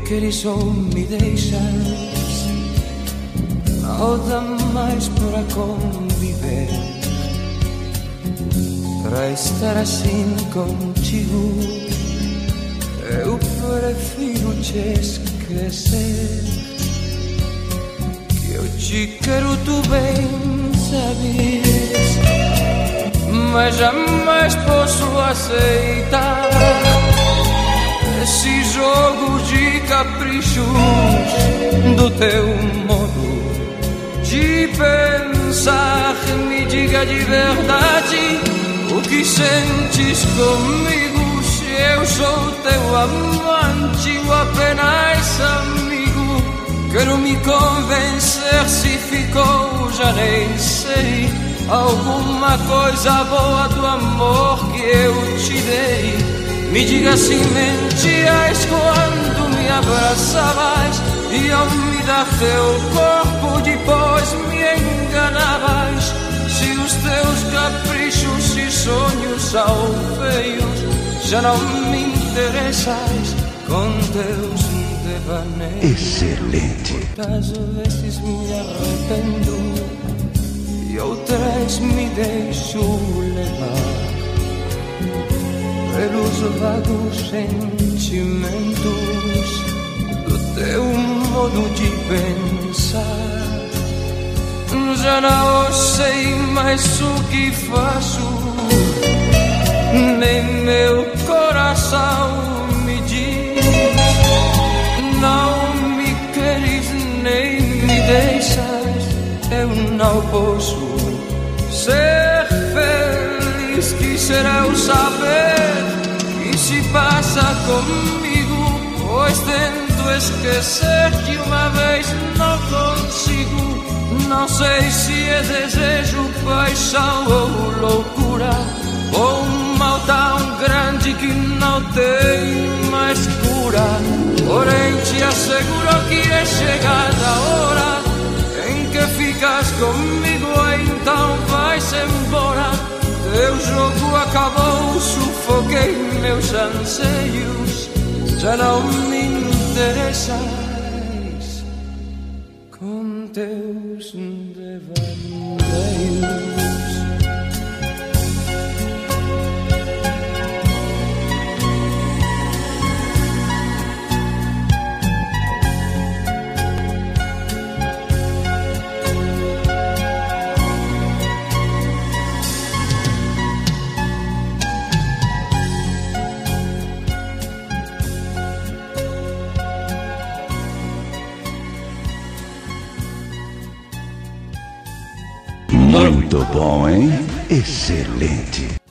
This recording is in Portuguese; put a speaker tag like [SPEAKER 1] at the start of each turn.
[SPEAKER 1] queres ou me deixas, nada mais para conviver, para estar assim contigo. Eu prefiro te esquecer, que eu te quero, tu bem sabes, mas jamais posso aceitar esse jogo de caprichos do teu modo de pensar. Me diga de verdade o que sentes comigo, se eu sou teu amante ou apenas amigo. Quero me convencer se ficou, já nem sei, alguma coisa boa do amor que eu te dei. Me diga se mentias quando me abraçavas e ao me dar teu corpo depois me enganavas. Se os teus caprichos e sonhos são feios, já não me interessas com teus devaneios.
[SPEAKER 2] Excelente.
[SPEAKER 1] Muitas vezes me arrependo e outras me deixo levar pelos vagos sentimentos do teu modo de pensar. Já não sei mais o que faço, nem meu coração me diz. Não me queres nem me deixas, eu não posso ser feliz. Quisera eu saber que se passa comigo, pois tento esquecer-te uma vez, não consigo. Não sei se é desejo, paixão ou loucura, ou um mal tão grande que não tem mais cura. Porém te asseguro que é chegada a hora em que ficas comigo, então vais embora. Teu jogo acabou, sufoquei meus anseios, já não me interessas com teus devaneios.
[SPEAKER 2] Muito bom, hein? Excelente.